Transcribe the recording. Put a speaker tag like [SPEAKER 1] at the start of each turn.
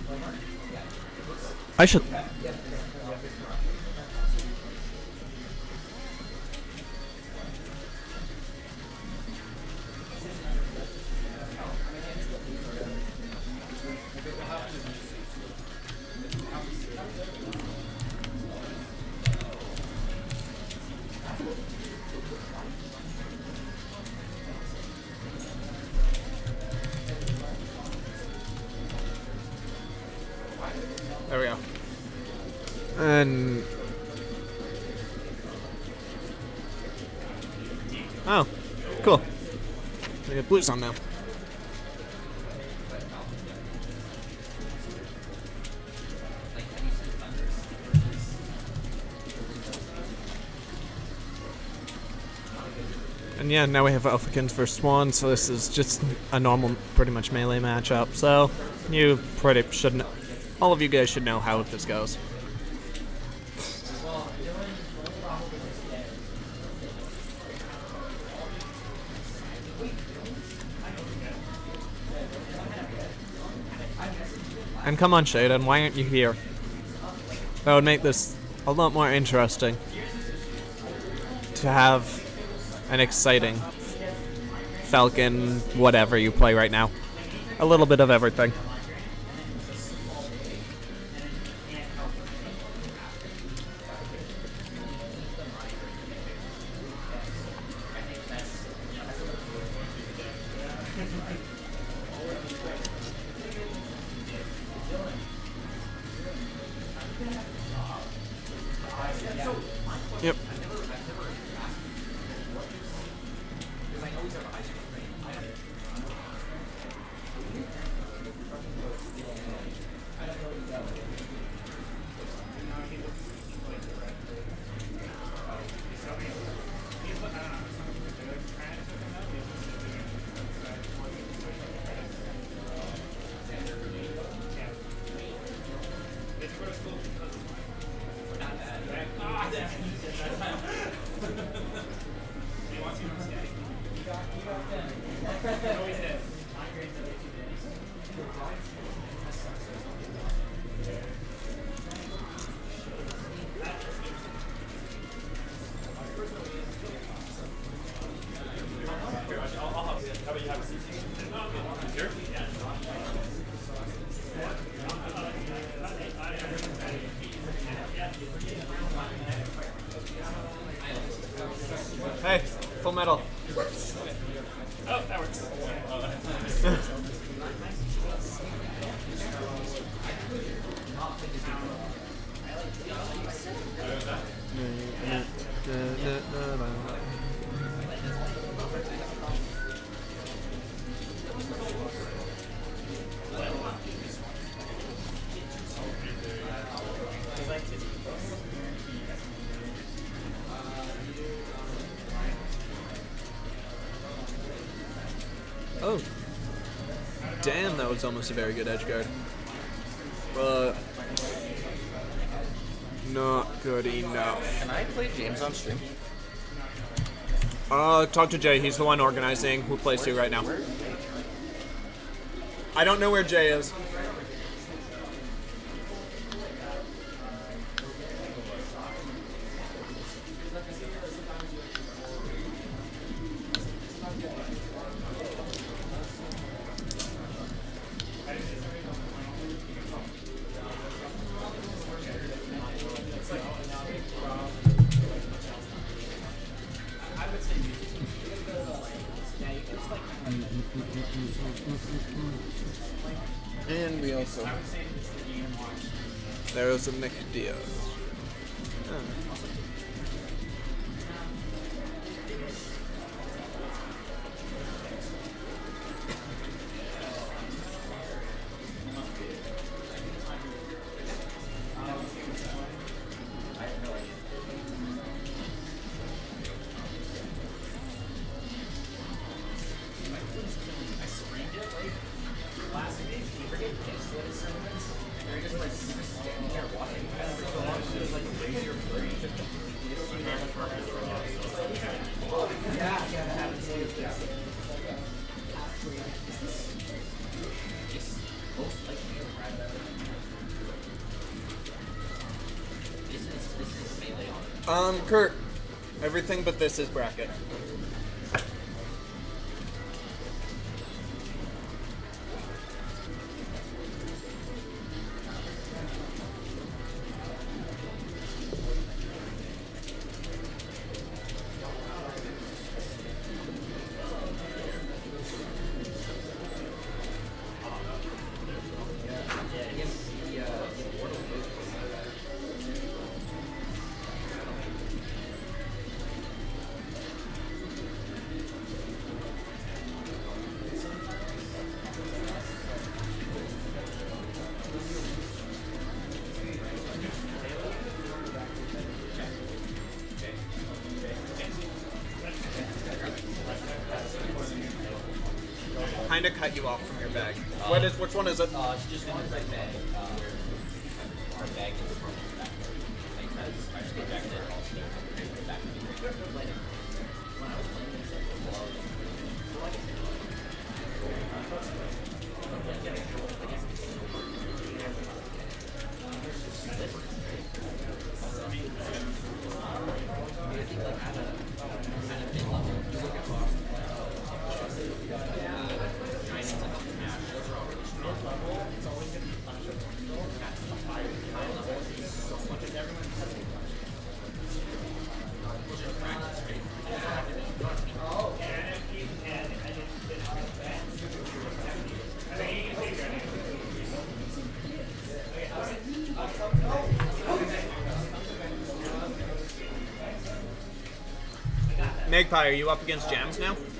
[SPEAKER 1] I should. There we go. And oh, cool. We got blues on now. And yeah, now we have Elfikins versus Swan, so this is just a normal, pretty much melee matchup. So you pretty should know, all of you guys should know how this goes. And come on, Shaden, why aren't you here? That would make this a lot more interesting to have an exciting Falcon whatever you play right now. A little bit of everything. Yep. Hey, full metal.
[SPEAKER 2] Oh, that works.
[SPEAKER 1] Oh. Damn, that was almost a very good edge guard. But not good enough.
[SPEAKER 3] Can I play James on stream?
[SPEAKER 1] Talk to Jay. He's the one organizing who plays who right now. I don't know where Jay is.
[SPEAKER 3] And we also...
[SPEAKER 1] There was a Nick Diaz. Oh. Kurt, everything but this is bracket. Kind of cut you off from your bag. Which one is it?
[SPEAKER 3] It's just in the right bag. Our bag is from the back. I just get back there.
[SPEAKER 1] Magpie, are you up against Jams now?